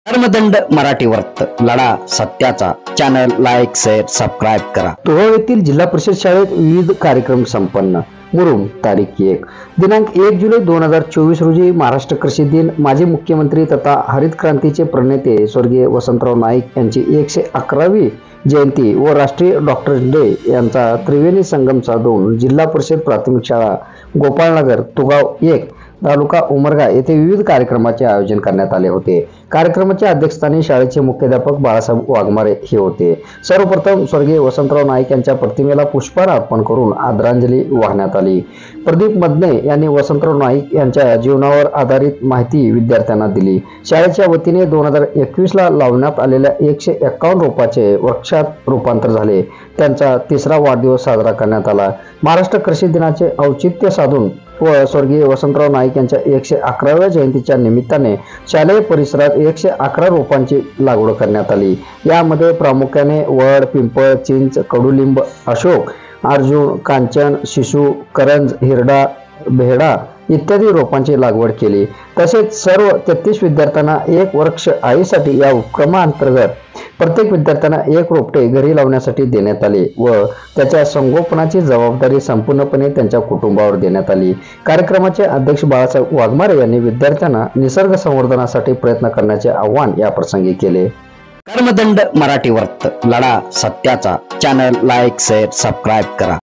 धर्मदंड मराठी वर्त लढा सत्याचा चॅनल लाईक शेअर सबस्क्राईब करा। तोळ येथील जिल्हा परिषद शाळेत विविध कार्यक्रम संपन्न। मुरुम तारीख 1 दिनांक 1 जुलै 2024 रोजी महाराष्ट्र कृषी दिन माजी मुख्यमंत्री तथा हरित क्रांतीचे प्रणेते स्वर्गीय वसंतराव नाईक यांची 111वी जयंती व राष्ट्रीय डॉक्टर्स डे यांचा त्रिवेणी संगम साधून जिल्हा परिषद प्राथमिक शाळा गोपाळनगर तुगाव 1 तालुका उमरगा येथे विविध कार्यक्रमाचे आयोजन करण्यात आले होते। कार्यक्रमाच्या अध्यक्षस्थानी शाळेचे मुख्याध्यापक बाळासाहेब वाघमारे हे होते। सर्वप्रथम स्वर्गीय वसंतराव नाईक यांच्या प्रतिमेला पुष्पहार अर्पण करून आदरांजली वाहण्यात आली। प्रदीप मदने यांनी वसंतराव नाईक यांच्या जीवनावर आधारित माहिती विद्यार्थ्यांना दिली। शाळेच्या वतीने 2021 ला लावण्यात आलेल्या 151 रोपाचे वृक्षात रूपांतर झाले। त्यांचा 3रा वाढदिवस साजरा करण्यात आला। महाराष्ट्र कृषी दिनाचे औचित्य साधून व स्वर्गीय वसंतराव नाईक यांच्या 111व्या जयंतीच्या निमित्ताने शालेय परिसरात 111 रोपांची लागवड करण्यात आली। यामध्ये प्रामुख्याने वड, पिंपळ, चिंच, कडुलिंब, अशोक, अर्जुन, कांचन, शिशु, करंज, हिरडा, भेडा इत्यादी रोपांची लागवड केली। तसेच सर्व 33 विद्यार्थ्यांना एक वृक्ष आईसाठी या उपक्रमांतर्गत प्रत्येक विद्यार्थ्यांना एक रोपटे घरी लावण्यासाठी देण्यात आले व त्याच्या संगोपनाची जबाबदारी संपूर्णपणे त्यांच्या कुटुंबावर देण्यात आली। कार्यक्रमाचे अध्यक्ष बाळासाहेब वाघमारे यांनी विद्यार्थ्यांना निसर्ग संवर्धनासाठी प्रयत्न करण्याचे आवाहन या प्रसंगी केले। धर्मदंड मराठी वर्त लढा सत्याचा चॅनल लाईक शेअर सबस्क्राईब करा।